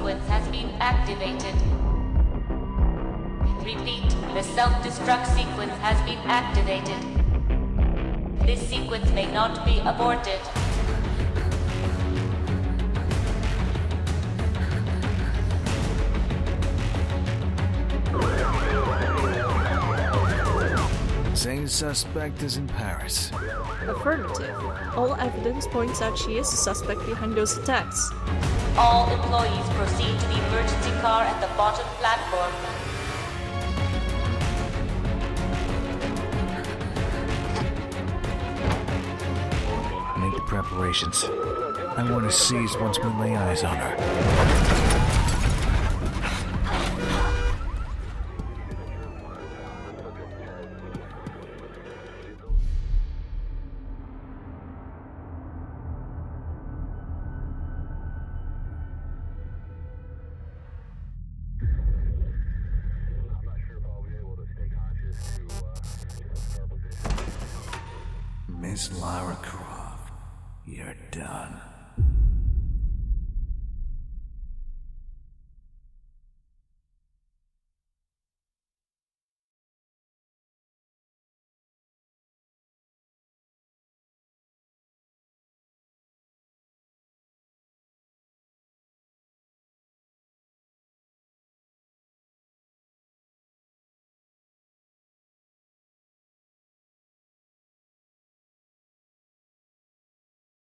sequence has been activated. Repeat, the self-destruct sequence has been activated. This sequence may not be aborted. Same suspect is in Paris. Affirmative. All evidence points out she is the suspect behind those attacks. All employees proceed to the emergency car at the bottom platform. Make the preparations. I want to seize once we lay eyes on her. Miss Lara Croft, you're done.